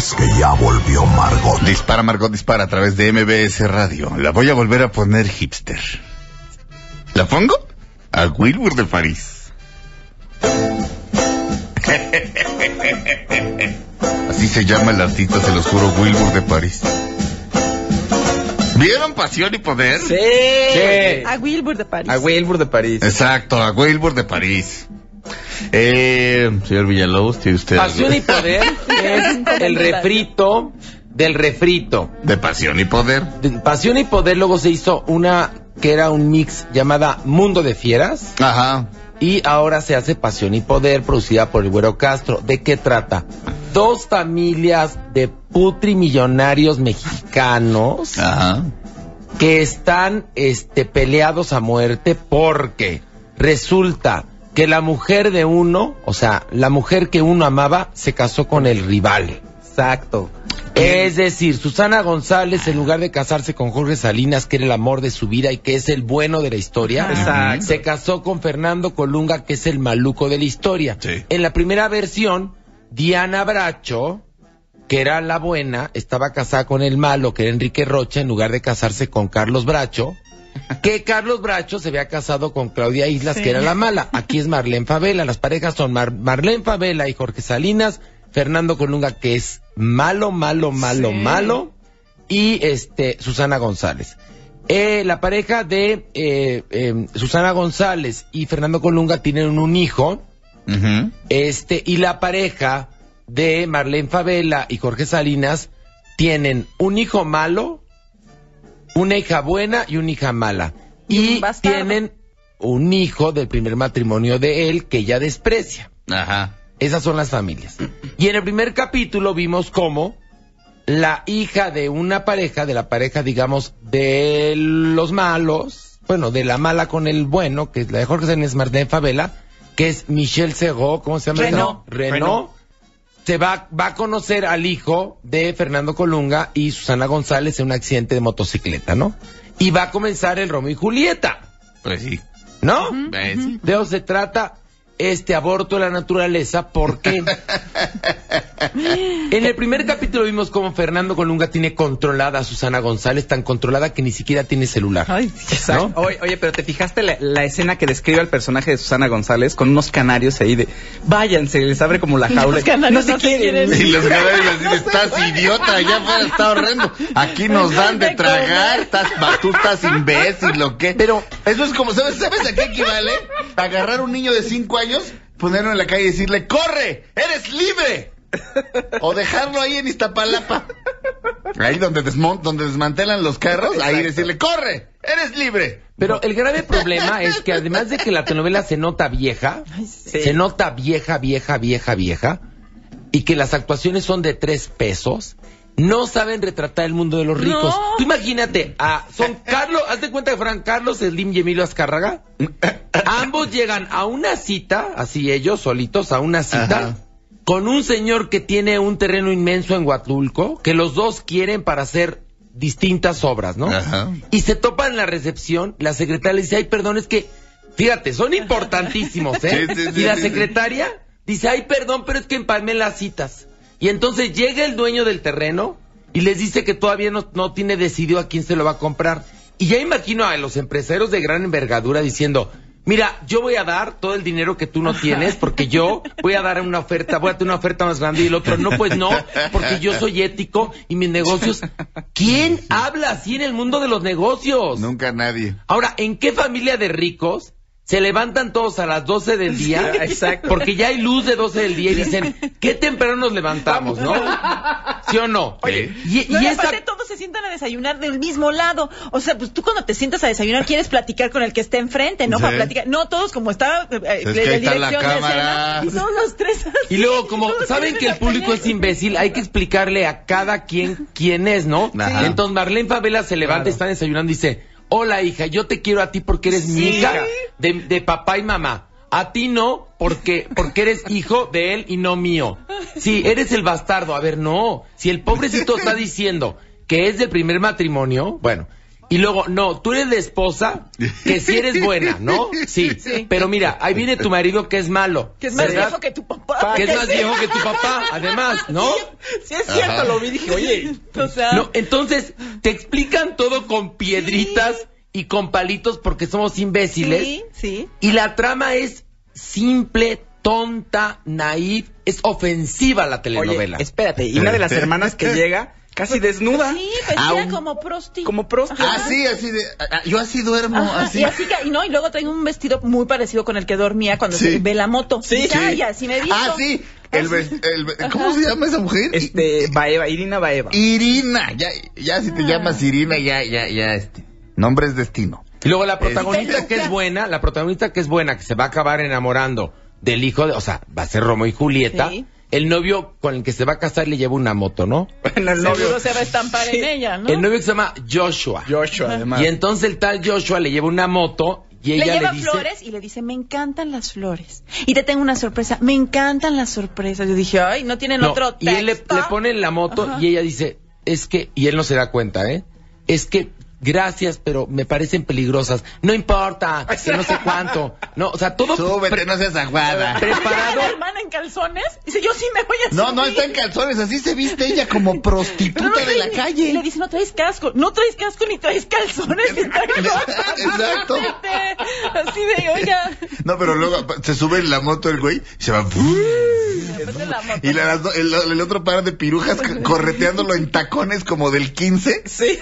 ¿Crees que ya volvió Margot? Dispara, Margot, dispara a través de MBS Radio. La voy a volver a poner hipster. ¿La pongo? A Wilbur de París. Así se llama el artista, se los juro, Wilbur de París. ¿Vieron Pasión y Poder? Sí. A Wilbur de París. A Wilbur de París. Exacto, a Wilbur de París. Señor Villalobos, ¿tiene usted Pasión algo? y Poder es el refrito del refrito. De Pasión y Poder. Pasión y Poder luego se hizo una que era un mix llamada Mundo de Fieras. Ajá. Y ahora se hace Pasión y Poder, producida por el Güero Castro. ¿De qué trata? Dos familias de putrimillonarios mexicanos Ajá. que están peleados a muerte porque resulta que la mujer de uno, o sea, la mujer que uno amaba, se casó con el rival. Exacto. Es decir, Susana González, en lugar de casarse con Jorge Salinas, que era el amor de su vida y que es el bueno de la historia, Exacto. se casó con Fernando Colunga, que es el maluco de la historia. Sí. En la primera versión, Diana Bracho, que era la buena, estaba casada con el malo, que era Enrique Rocha, en lugar de casarse con Carlos Bracho, que Carlos Bracho se había casado con Claudia Islas, Sí. que era la mala. Aquí es Marlene Favela. Las parejas son Marlene Favela y Jorge Salinas, Fernando Colunga, que es malo, Sí. y Susana González. La pareja de Susana González y Fernando Colunga tienen un hijo, Uh-huh. y la pareja de Marlene Favela y Jorge Salinas tienen un hijo malo, una hija buena y una hija mala. Y un Y bastardo. tienen un hijo del primer matrimonio de él que ella desprecia. Ajá. Esas son las familias. Y en el primer capítulo vimos cómo la hija de una pareja, de la pareja, digamos, de los malos, bueno, de la mala con el bueno, que es la de Jorge Salinas, Marlene Favela, que es Michelle Serrault, ¿cómo se llama? Renaud. Renaud. Se va a conocer al hijo de Fernando Colunga y Susana González en un accidente de motocicleta, ¿no? Y va a comenzar el Romeo y Julieta, Pues sí. ¿no? ¿Ves? De eso se trata aborto de la naturaleza, porque en el primer capítulo vimos cómo Fernando Colunga tiene controlada a Susana González, tan controlada que ni siquiera tiene celular. Ay, Exacto. ¿no? Oye, pero ¿te fijaste la escena que describe al personaje de Susana González con unos canarios ahí de váyanse, les abre como la jaula? Los canarios no se quieren. Y los canarios decir, estás idiota, allá afuera está horrendo. Aquí nos dan de tragar, tú estás imbécil, ¿o qué? Pero eso es como, ¿sabes a qué equivale? Agarrar un niño de 5 años, ponerlo en la calle y decirle, ¡corre! ¡Eres libre! O dejarlo ahí en Iztapalapa. Ahí donde desmantelan los carros, ahí decirle, ¡corre! ¡Eres libre! Pero el grave problema es que además de que la telenovela se nota vieja, se nota vieja, y que las actuaciones son de 3 pesos, no saben retratar el mundo de los ricos. No. Tú imagínate, son Carlos, hazte cuenta que fueran Carlos Slim y Emilio Azcárraga. Ambos llegan a una cita, así ellos solitos, a una cita, Ajá. con un señor que tiene un terreno inmenso en Huatulco, que los dos quieren para hacer distintas obras, ¿no? Ajá. Y se topan en la recepción, la secretaria le dice, ay, perdón, es que, fíjate, son importantísimos, ¿eh? Sí, y la sí. secretaria dice, ay, perdón, pero es que empalmé las citas. Y entonces llega el dueño del terreno y les dice que todavía no tiene decidido a quién se lo va a comprar. Y ya imagino a los empresarios de gran envergadura diciendo, mira, yo voy a dar todo el dinero que tú no tienes porque yo voy a dar una oferta, voy a tener una oferta más grande, y el otro, no, pues no, porque yo soy ético y mis negocios. ¿Quién habla así en el mundo de los negocios? Nunca nadie. Ahora, ¿en qué familia de ricos se levantan todos a las 12 del día? Exacto. Porque ya hay luz de 12 del día y dicen, ¿qué temprano nos levantamos, no? ¿Sí o no? Oye, y No, y esa... aparte todos se sientan a desayunar del mismo lado. O sea, pues tú cuando te sientas a desayunar quieres platicar con el que está enfrente, ¿no? Sí. para platicar. No, todos como está que ahí está la cámara. Y son los 3 así. Y luego, como Todos saben tienen que el la público pelea. es imbécil, hay que explicarle a cada quien quién es, ¿no? Ajá. Entonces Marlene Favela se levanta y está desayunando y dice, hola hija, yo te quiero a ti porque eres mi hija de papá y mamá. A ti no, porque eres hijo de él y no mío. Sí, eres el bastardo. A ver, no. Si el pobrecito está diciendo que es del primer matrimonio, bueno, Y luego, no, tú eres la esposa, que sí eres buena, ¿no? Sí. Pero mira, ahí viene tu marido que es malo. Que es más ¿verdad? viejo que tu papá. Que es más viejo que tu papá, además, ¿no? Sí, es cierto, lo vi, dije, oye. O sea, No, entonces, te explican todo con piedritas y con palitos porque somos imbéciles. sí. Y la trama es simple, tonta, naif, es ofensiva la telenovela. Oye, espérate, y una de las hermanas que llega casi desnuda. Sí, vestida como prosti. Como prosti. Así de... yo así duermo, Ajá, así. y luego trae un vestido muy parecido con el que dormía cuando Sí. se ve la moto. Sí, Dije, sí. "Ay, ya, sí me he visto". Sí. ¿Cómo se llama esa mujer? Baeva, Irina Baeva. Irina. Ya si te llamas Irina, ya, nombre es destino. Y luego la protagonista que es buena, que se va a acabar enamorando del hijo de, o sea, va a ser Romeo y Julieta. Sí. El novio con el que se va a casar le lleva una moto, ¿no? Bueno, el novio. Seguro se va a estampar en ella, ¿no? El novio que se llama Joshua. Además. Y entonces el tal Joshua le lleva una moto y ella le lleva le dice... flores y le dice, me encantan las flores. Y te tengo una sorpresa, me encantan las sorpresas. Yo dije, ay, no tienen otro texto. Y él le pone en la moto. Ajá. Y ella dice, es que, y él no se da cuenta, es que, gracias, pero me parecen peligrosas. No importa, que no sé cuánto. No, o sea, todo... Súbete, no seas aguada. Preparado. ¿La hermana en calzones? Dice, yo sí me voy a subir. No está en calzones, así se viste ella como prostituta de la calle. Y le dice, no traes casco ni traes calzones. Exacto. Así de, oiga. No, pero luego se sube en la moto el güey y se va... Y el otro par de pirujas correteándolo en tacones como del 15. Sí.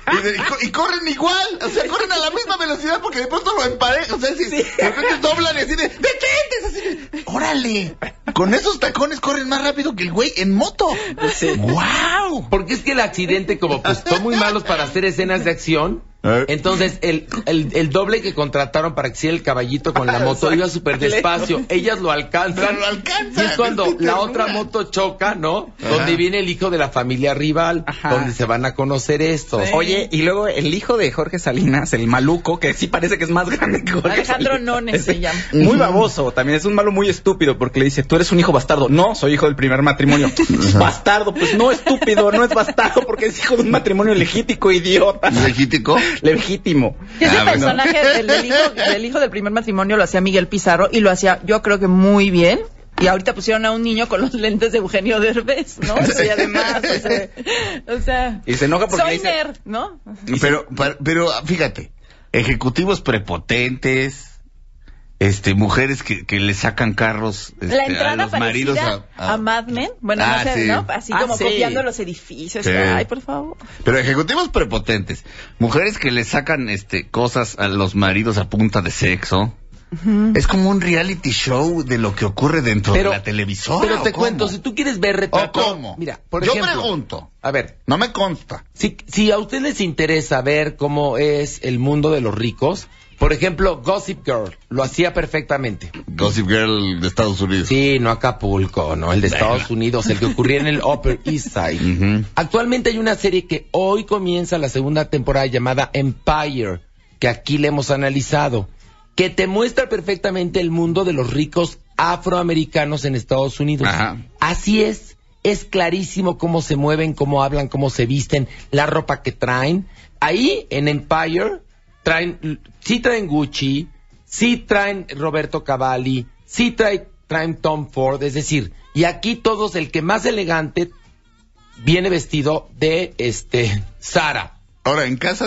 Y corren igual, o sea, corren a la misma velocidad porque de pronto lo emparejan, o sea, si de repente doblan y así de, ¡detente! Así de, ¡órale! Con esos tacones corren más rápido que el güey en moto. Sí. ¡Wow! Porque es que el accidente, como pues son muy malos para hacer escenas de acción, entonces el doble que contrataron para que hiciera el caballito con la moto iba súper despacio. Ellas lo alcanzan. Y es cuando la otra moto choca, ¿no? Ajá. Donde viene el hijo de la familia rival, Ajá. donde se van a conocer estos. Sí. Oye, y luego el hijo de Jorge Salinas, el maluco, que sí parece que es más grande que Jorge Alejandro Salinas. Nones se llama. Muy baboso, también es un malo muy estúpido porque le dice, tú eres un hijo bastardo. No, soy hijo del primer matrimonio. Bastardo, pues no, estúpido, no es bastardo porque es hijo de un matrimonio legítimo, idiota. ¿Legítico? Legítimo. Y ese bueno. personaje del hijo del primer matrimonio lo hacía Miguel Pizarro y lo hacía, yo creo que muy bien. Y ahorita pusieron a un niño con los lentes de Eugenio Derbez, ¿no? Y además, o sea, Y se enoja porque soy le dice, nerd, ¿no? Pero fíjate, ejecutivos prepotentes, mujeres que le sacan carros La a entrada los maridos parecida a Mad Men, bueno, no sé, sí. ¿no? Así como sí. copiando los edificios. Sí. Ay, por favor. Pero ejecutivos prepotentes, mujeres que le sacan cosas a los maridos a punta de sexo. Es como un reality show de lo que ocurre dentro de la televisora. Pero te ¿o cómo? cuento, si tú quieres ver ¿O retrato... cómo? Mira, por Yo ejemplo... pregunto. A ver, No me consta. si a ustedes les interesa ver cómo es el mundo de los ricos, por ejemplo, Gossip Girl lo hacía perfectamente. Gossip Girl de Estados Unidos. Sí, no Acapulco, no, el de Estados Unidos, el que ocurría en el Upper East Side. Ujú. Actualmente hay una serie que hoy comienza la segunda temporada llamada Empire, que aquí le hemos analizado, que te muestra perfectamente el mundo de los ricos afroamericanos en Estados Unidos. Ajá. Así es clarísimo cómo se mueven, cómo hablan, cómo se visten, la ropa que traen. Ahí en Empire sí traen Gucci, sí traen Roberto Cavalli, sí traen Tom Ford, es decir, y aquí todos, el que más elegante viene vestido de Zara. Ahora, en casa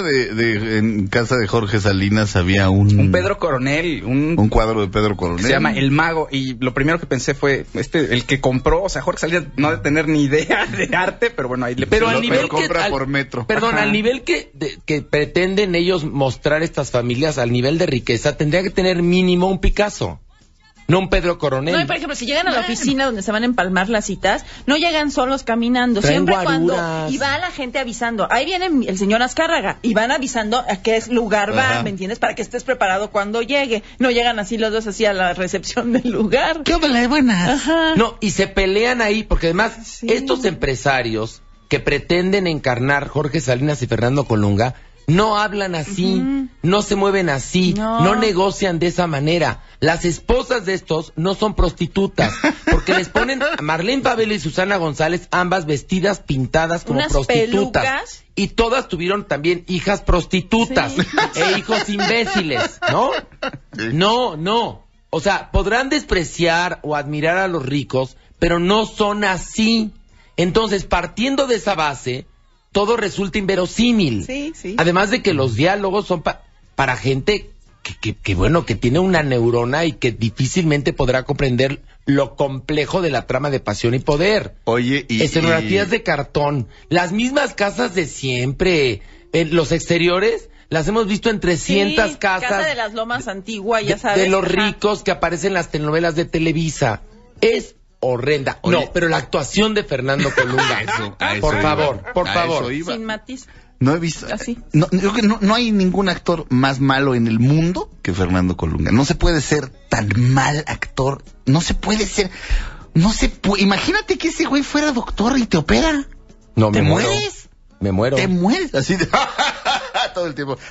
de Jorge Salinas había un Pedro Coronel, un cuadro de Pedro Coronel. se llama El Mago, y lo primero que pensé fue, el que compró, o sea, Jorge Salinas no ha de tener ni idea de arte, pero bueno, ahí le Pero pusieron- al nivel compra que, por metro. Perdón, Ajá. al nivel que pretenden ellos mostrar estas familias, al nivel de riqueza, tendría que tener mínimo un Picasso, no un Pedro Coronel. No, y por ejemplo, si llegan a la oficina donde se van a empalmar las citas, no llegan solos caminando, Traen siempre guaruras. cuando... Y va la gente avisando, ahí viene el señor Azcárraga, y van avisando a qué lugar va, Ajá. ¿me entiendes? Para que estés preparado cuando llegue. No llegan así los dos así a la recepción del lugar. ¿Qué hola, buenas? Ajá. No, y se pelean ahí, porque además Sí. estos empresarios que pretenden encarnar Jorge Salinas y Fernando Colunga no hablan así, no se mueven así, no negocian de esa manera. Las esposas de estos no son prostitutas, porque les ponen a Marlene Favela y Susana González, ambas vestidas, pintadas como unas prostitutas. pelucas. Y todas tuvieron también hijas prostitutas e hijos imbéciles, ¿no? No. O sea, podrán despreciar o admirar a los ricos, pero no son así. Entonces, partiendo de esa base, todo resulta inverosímil. Sí. Además de que los diálogos son para gente que tiene una neurona y que difícilmente podrá comprender lo complejo de la trama de Pasión y Poder. Oye, Escenografías de cartón, las mismas casas de siempre, los exteriores las hemos visto en 300 casas. Casa de las Lomas Antigua, ya sabes. De los ricos que aparecen en las telenovelas de Televisa. Es horrenda. Oye, no, pero la actuación de Fernando Colunga. Por favor. Sin matiz. No he visto. Así. No, yo creo que no hay ningún actor más malo en el mundo que Fernando Colunga. No se puede ser tan mal actor. No se puede ser. Imagínate que ese güey fuera doctor y te opera. No, ¿Te me muero. mueres? Me muero. Te mueres. Así de. Todo el tiempo.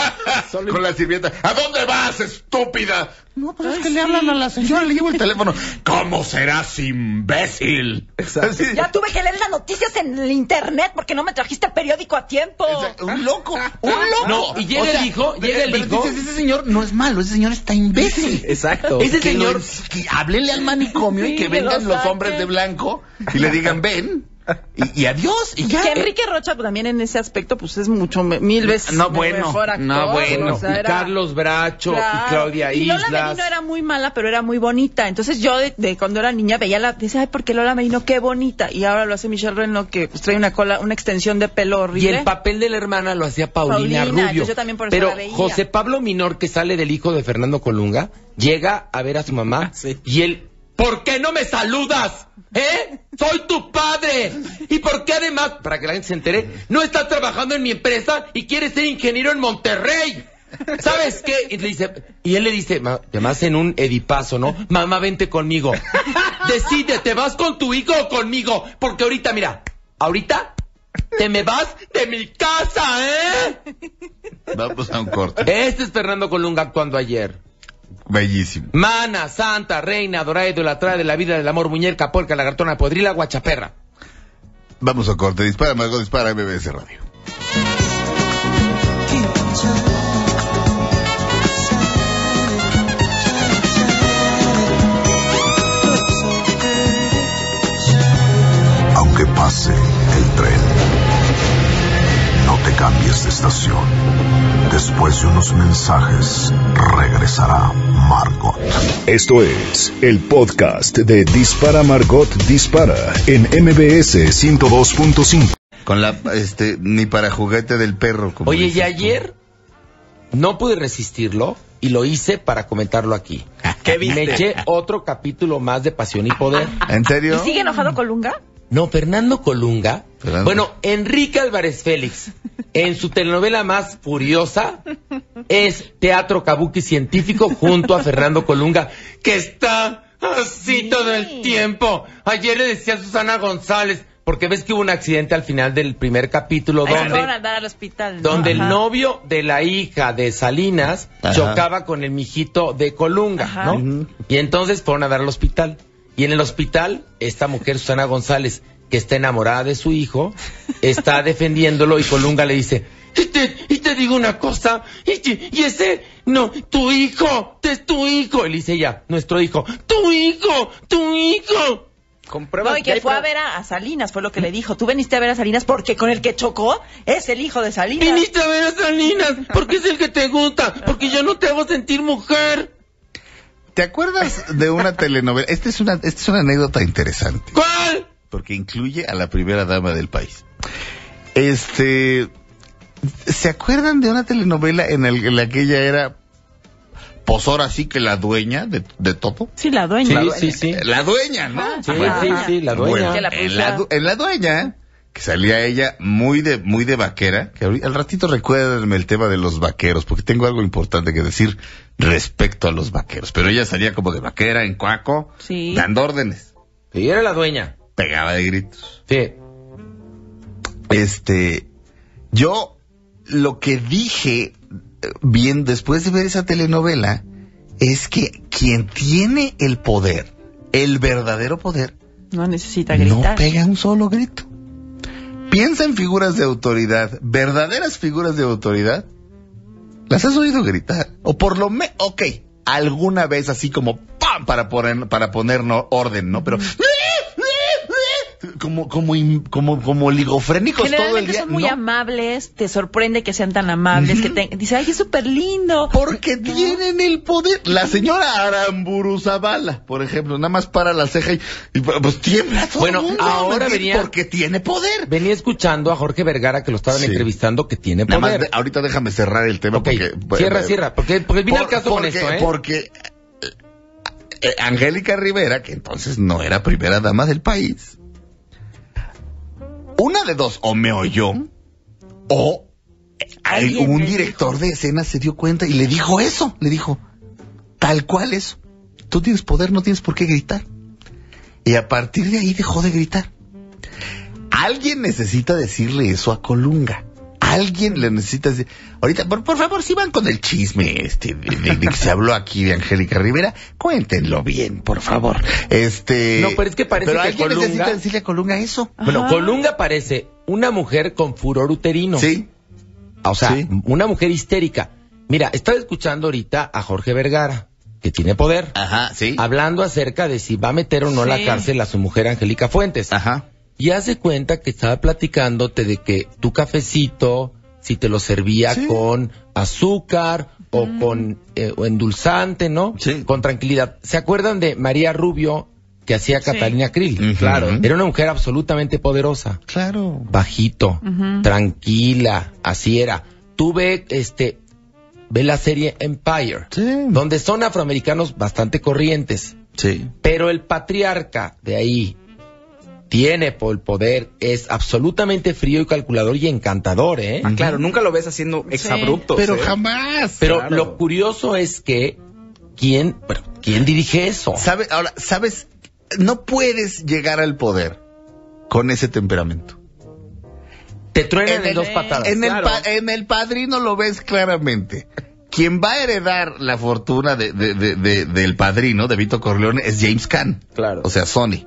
Con la sirvienta. ¿A dónde vas, estúpida? No, pues es que le hablan a la señora, le llevo el teléfono. ¿Cómo serás imbécil? Exacto. Ya tuve que leer las noticias en el internet porque no me trajiste el periódico a tiempo. Un loco. No, y llega el hijo. Pero dices, ese señor no es malo, ese señor está imbécil. Exacto. Ese señor. Que háblenle al manicomio y que Sí, vengan lo los saquen. hombres de blanco y le digan, ven. Y adiós. Y ya. Que Enrique Rocha pues, también en ese aspecto pues es mucho mil veces mejor actor. O sea, Y Carlos Bracho y Claudia y Lola Islas. Merino era muy mala, pero era muy bonita. Entonces yo de cuando era niña decía, ay, porque Lola Merino qué bonita. Y ahora lo hace Michelle Reno, que pues, trae una extensión de pelo horrible. Y el papel de la hermana lo hacía Paulina Rubio. entonces yo también por eso Pero la veía. José Pablo Minor, que sale del hijo de Fernando Colunga, llega a ver a su mamá y él, ¿por qué no me saludas? Soy tu padre. ¿Y por qué además, para que la gente se entere, no estás trabajando en mi empresa y quieres ser ingeniero en Monterrey? ¿Sabes qué? Y él le dice, además en un edipazo, ¿no? Mamá, vente conmigo. Decídete, ¿vas con tu hijo o conmigo? Porque ahorita te me vas de mi casa, Vamos a un corte. Este es Fernando Colunga actuando ayer. Bellísimo. Mana, santa, reina, adorada, idolatrada de la vida, del amor, muñeca, puerca, lagartona, podrila, guachaperra. Vamos a corte. Dispara, Margot, dispara, MBS Radio. Aunque pase el tren, no te cambies de estación. Después de unos mensajes, regresará Margot. Esto es el podcast de Dispara Margot Dispara en MBS 102.5. Con la, ni para juguete del perro. Como Oye, y dices tú. ayer no pude resistirlo y lo hice para comentarlo aquí. ¿Qué viste? Me eché otro capítulo más de Pasión y Poder. ¿En serio? ¿Y sigue enojado Colunga? No, Fernando Colunga. Fernando. Bueno, Enrique Álvarez Félix, en su telenovela más furiosa, es teatro kabuki científico junto a Fernando Colunga, que está así todo el tiempo. Ayer le decía a Susana González, porque ves que hubo un accidente al final del primer capítulo Ahí se fueron a donde dar al hospital, ¿no? donde el Ajá. novio de la hija de Salinas Ajá. chocaba con el mijito de Colunga, Ajá. ¿no? Ujú. Y entonces fueron a dar al hospital. Y en el hospital, esta mujer, Susana González, que está enamorada de su hijo, está defendiéndolo y Colunga le dice, y te digo una cosa, y ese, no, tu hijo, es tu hijo. Y le dice ella, nuestro hijo, tu hijo. Comprueba No, y que fue a ver a Salinas, fue lo que le dijo. Tú veniste a ver a Salinas porque con el que chocó es el hijo de Salinas. Viniste a ver a Salinas, porque es el que te gusta, porque yo no te hago sentir mujer. ¿Te acuerdas de una telenovela? Esta es una anécdota interesante. ¿Cuál? Porque incluye a la primera dama del país. ¿Se acuerdan de una telenovela en la que ella era, pues ahora sí que la dueña de todo? Sí, la dueña. Sí. La dueña, ¿no? Sí, Ajá. sí, la dueña. Bueno, Que la puso en la dueña, que salía ella muy de vaquera, que al ratito recuérdenme el tema de los vaqueros, porque tengo algo importante que decir respecto a los vaqueros. Pero ella salía como de vaquera en Cuaco, Sí. dando órdenes, Sí, era la dueña. pegaba de gritos. Sí. Yo lo que dije bien después de ver esa telenovela es que quien tiene el poder, el verdadero poder, No necesita gritar. no pega un solo grito. Piensa en figuras de autoridad, verdaderas figuras de autoridad. ¿Las has oído gritar? O por lo menos, alguna vez así como ¡pam! Para poner orden, ¿no? Pero como ligofrénicos todo el Generalmente día. son muy No, amables, te sorprende que sean tan amables, dice, ay, es súper lindo. porque tienen el poder. La señora Aramburu Zavala, por ejemplo, nada más para la ceja y pues tiembla todo Bueno, el mundo, ahora ¿me entiendes? venía- porque tiene poder. Venía escuchando a Jorge Vergara que lo estaban Sí. entrevistando que tiene Nada más poder. ahorita déjame cerrar el tema Ok, porque cierra, porque viene el caso con esto, ¿eh? Porque Angélica Rivera, que entonces no era primera dama del país, una de dos, o me oyó, o Alguien un le director de escena se dio cuenta y le dijo eso, tal cual eso. Tú tienes poder, no tienes por qué gritar. Y a partir de ahí dejó de gritar. Alguien necesita decirle eso a Colunga. Alguien le necesita decir. Ahorita, por favor, si van con el chisme de que se habló aquí de Angélica Rivera, cuéntenlo bien, por favor. No, pero es que parece que alguien Colunga- necesita decirle a Colunga eso. Bueno, Ajá. Colunga parece una mujer con furor uterino. Sí. O sea, Sí. una mujer histérica. Mira, estaba escuchando ahorita a Jorge Vergara, que tiene poder, Ajá, sí. hablando acerca de si va a meter o no a la Sí. cárcel a su mujer Angélica Fuentes. Ajá. Y hace cuenta que estaba platicándote de que tu cafecito, si te lo servía Sí. con azúcar o con o endulzante, ¿no? Sí. Con tranquilidad. ¿Se acuerdan de María Rubio que hacía Sí. Catalina Krill? Ujú. Claro. Era una mujer absolutamente poderosa. Claro. Bajito, tranquila, así era. Tú ve la serie Empire, Sí. donde son afroamericanos bastante corrientes, Sí. pero el patriarca de ahí tiene el poder, es absolutamente frío y calculador y encantador, ¿eh? Ah, claro, nunca lo ves haciendo exabruptos. Pero ¿eh? jamás. Pero claro. lo curioso es que ¿quién dirige eso? ¿Sabes? No puedes llegar al poder con ese temperamento. Te truenan en el- dos patadas. Claro. En el Padrino lo ves claramente. Quien va a heredar la fortuna del Padrino, de Vito Corleone, es James Caan. Claro. O sea, Sonny.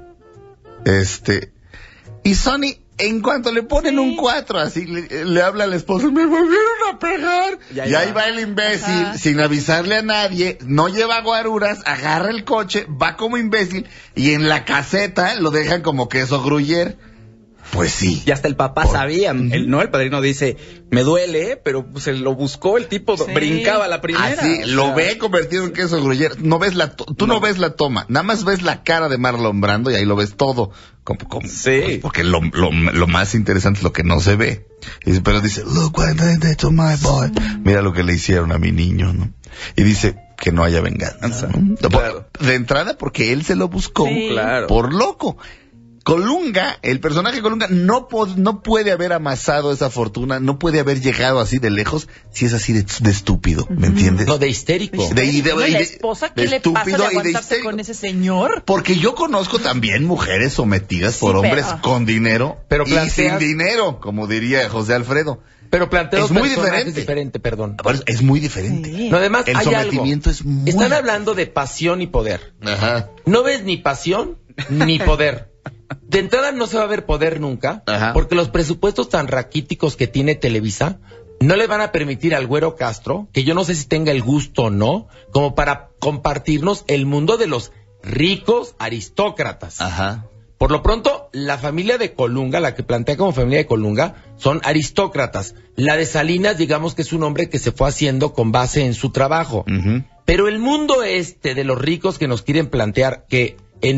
Y Sonny, en cuanto le ponen un 4, así le habla al esposo, me volvieron a pegar. Y Y ahí va el imbécil, Ajá. sin avisarle a nadie, no lleva guaruras, agarra el coche, va como imbécil, y en la caseta lo dejan como queso gruyere. Pues sí. Y hasta el papá Por- sabía. El padrino dice, me duele, pero pues se lo buscó el tipo, Sí. brincaba la primera. Así, O lo sea, ve convertido en queso gruyere. No ves tú no ves la toma, nada más ves la cara de Marlon Brando y ahí lo ves todo. Sí. Porque lo más interesante es lo que no se ve. Pero dice, look what they did to my boy. Mira lo que le hicieron a mi niño, ¿no? Y dice que no haya venganza, ¿no? Claro. De entrada porque él se lo buscó. Sí. Claro. Por loco. Colunga, el personaje Colunga no puede haber amasado esa fortuna, no puede haber llegado así de lejos si es así de estúpido, ¿me entiendes? No, de histérico. Bueno, ¿y la esposa qué le pasa de aguantarse histérico. con ese señor? Porque yo conozco también mujeres sometidas por Sí, hombres pero- con dinero Pero y planteas- sin dinero, como diría José Alfredo. Pero plantea Es dos muy personajes diferente. diferentes, perdón. Pues es muy diferente. Sí. No, además, El hay sometimiento algo. es muy- Están hablando de pasión y poder. Ajá. No ves ni pasión ni poder. De entrada no se va a ver poder nunca, Ajá. porque los presupuestos tan raquíticos que tiene Televisa no le van a permitir al Güero Castro, que yo no sé si tenga el gusto o no, como para compartirnos el mundo de los ricos aristócratas. Ajá. Por lo pronto, la familia de Colunga, la que plantea como familia de Colunga, son aristócratas. La de Salinas, digamos que es un hombre que se fue haciendo con base en su trabajo. Ujú. Pero el mundo de los ricos que nos quieren plantear que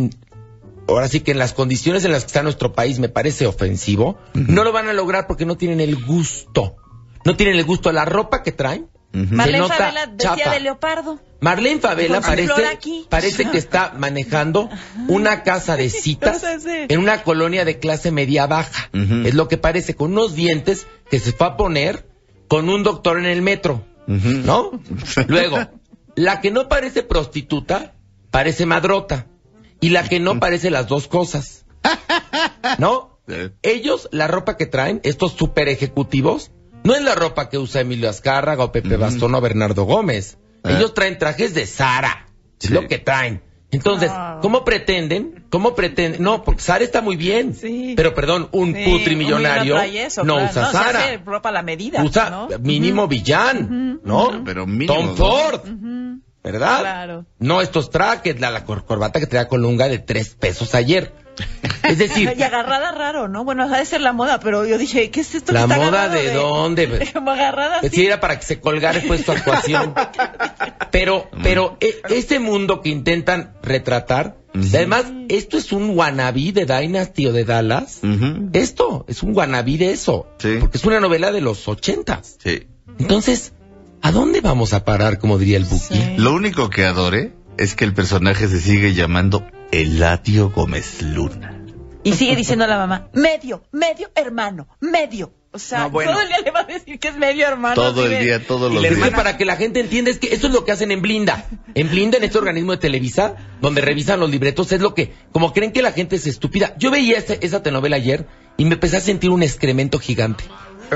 ahora sí que en las condiciones en las que está nuestro país me parece ofensivo, no lo van a lograr porque no tienen el gusto. No tienen el gusto. La ropa que traen se Marlene nota Favela decía chafa. de leopardo. Marlene Favela Con su flor parece, aquí. parece que está manejando una casa de citas en una colonia de clase media baja. Ujú. Es lo que parece, con unos dientes que se fue a poner con un doctor en el metro. Ujú. ¿No? Luego, la que no parece prostituta, parece madrota. Y la que no parece las dos cosas. ¿No? Ellos, la ropa que traen, estos super ejecutivos, no es la ropa que usa Emilio Azcárraga o Pepe Bastón o Bernardo Gómez. Ellos traen trajes de Zara, es lo que traen. Entonces, ¿cómo pretenden? No, porque Zara está muy bien. Sí. Pero perdón, un putrimillonario no usa Zara. Se hace ropa a la medida. Usa ¿no? mínimo Villan, ¿no? Pero mínimo, Tom ¿no? Ford, ¿verdad? Claro. No estos trajes, la corbata que traía Colunga de $3 ayer. Es decir, Y agarrada raro, ¿no? Bueno, ha de ser la moda, pero yo dije, ¿qué es esto que ¿la está moda agarrado de dónde? Como agarrada Pues así. sí, era para que se colgara después tu actuación. Pero este mundo que intentan retratar, además, esto es un wannabe de Dynasty o de Dallas. Esto es un wannabe de eso. Sí. Porque es una novela de los 80s. Sí. Entonces, ¿a dónde vamos a parar, como diría el Buki? Sí. Lo único que adoré es que el personaje se sigue llamando Eladio Gómez Luna. Y sigue diciendo a la mamá, medio hermano, medio. O sea, No, bueno. todo el día le va a decir que es medio hermano. Todo así el de- día, todos Y los la días. Es que para que la gente entienda, es que eso es lo que hacen en Blinda. En Blinda, en este organismo de Televisa, donde revisan los libretos, es lo que, como creen que la gente es estúpida. Yo veía esa telenovela ayer y me empecé a sentir un excremento gigante.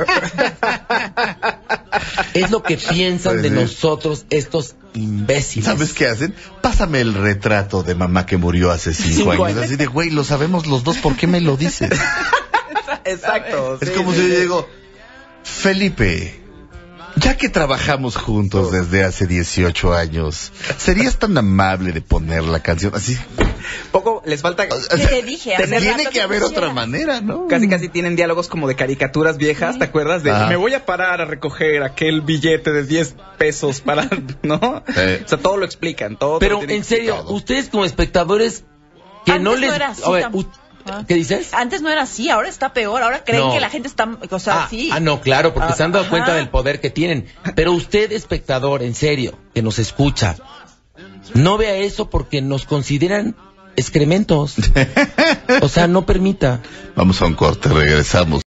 Es lo que piensan Pues de sí. nosotros estos imbéciles. ¿Sabes qué hacen? Pásame el retrato de mamá que murió hace 5 años. Así de, güey, lo sabemos los dos, ¿por qué me lo dices? Exacto. Es sí, como sí, si yo sí. digo, Felipe, ya que trabajamos juntos desde hace 18 años, ¿serías tan amable de poner la canción así? Poco les falta. O sea, ¿Qué te dije? Hace tiene rato que haber pusieras. otra manera, ¿no? Casi tienen diálogos como de caricaturas viejas, ¿te acuerdas? De Ajá. me voy a parar a recoger aquel billete de $10 para, ¿no? O sea, todo lo explican, todo. Pero lo tienen en serio, explicado. ustedes como espectadores que Antes no no les... era así A ver, tampoco. ¿qué dices? Antes no era así, ahora está peor. Ahora creen No. que la gente está... O sea, sí. No, claro, porque se han dado Ajá. cuenta del poder que tienen. Pero usted, espectador, en serio, que nos escucha, no vea eso porque nos consideran excrementos. O sea, no permita. Vamos a un corte, regresamos.